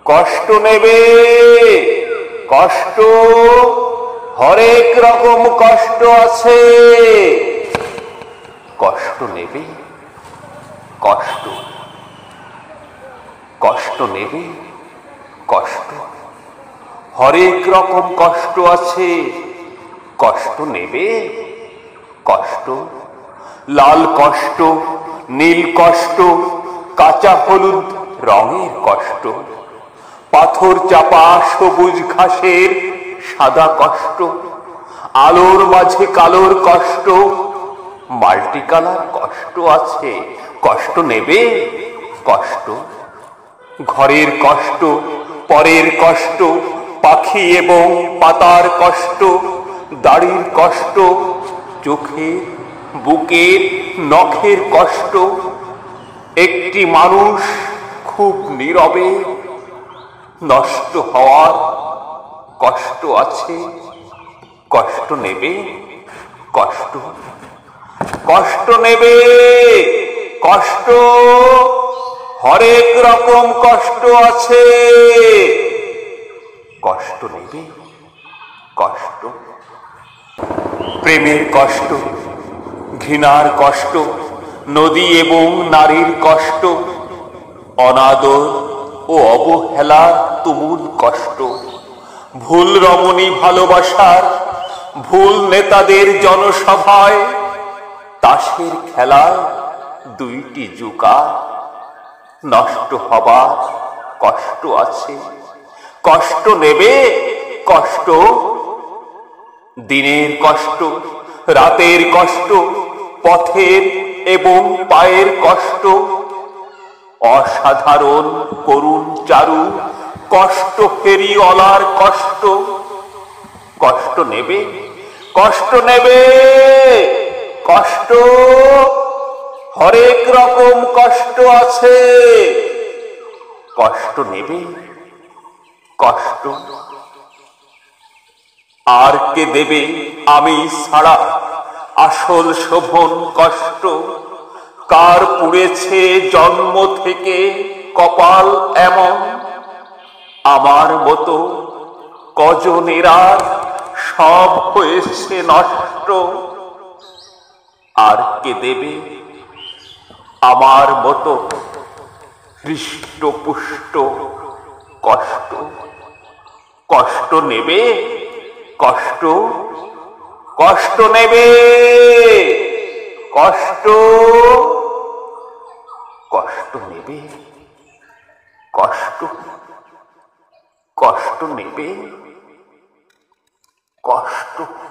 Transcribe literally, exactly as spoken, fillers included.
কষ্ট নেবে, কষ্ট, হরেক রকম কষ্ট আছে। কষ্ট নেবে, কষ্ট, কষ্ট নেবে, কষ্ট, হরেক রকম কষ্ট আছে। কষ্ট নেবে, কষ্ট, লাল কষ্ট, নীল কষ্ট, কাঁচা হলুদ রঙের কষ্ট, পাথর চাপা সবুজ ঘাসের সাদা কষ্ট, আলোর মাঝে কালোর কষ্ট, মাল্টি কালার কষ্ট আছে। কষ্ট নেবে, কষ্ট, ঘরের কষ্ট, পরের কষ্ট, পাখি এবং পাতার কষ্ট, দাড়ির কষ্ট, চোখের, বুকের, নখের কষ্ট। একটি মানুষ খুব নীরবে নষ্ট হওয়ার কষ্ট আছে। কষ্ট নেবে, কষ্ট, কষ্ট নেবে, কষ্ট, হরেক রকম কষ্ট আছে। কষ্ট নেবে, কষ্ট, প্রেমের কষ্ট, ঘৃণার কষ্ট, নদী এবং নারীর কষ্ট, অনাদর ও অবহেলার তুমুল কষ্ট, ভুল রমণী ভালোবাসার, ভুল নেতাদের জনসভায়, তাসের খেলায় দুইটি জুকা নষ্ট হবার কষ্ট আছে। কষ্ট নেবে, কষ্ট, দিনের কষ্ট, রাতের কষ্ট, পথের এবং পায়ের কষ্ট, অসাধারণ করুণ চারু কষ্ট ফেরিওয়ালার কষ্ট। কষ্ট নেবে, কষ্ট নেবে, কষ্ট, হরেক রকম কষ্ট আছে। কষ্ট নেবে, কষ্ট, আর কে দেবে আমি ছাড়া আসল শোভন কষ্ট? কার পুড়েছে জন্ম থেকে কপাল এমন, আমার মতো কজনেরা সব হয়েছে নষ্ট? আর কে দেবে আমার মতো হৃষ্টপুষ্ট কষ্ট? কষ্ট নেবে, কষ্ট, কষ্ট নেবে, কষ্ট, কষ্ট নেবে, কষ্ট, কষ্ট নেবে, কষ্ট।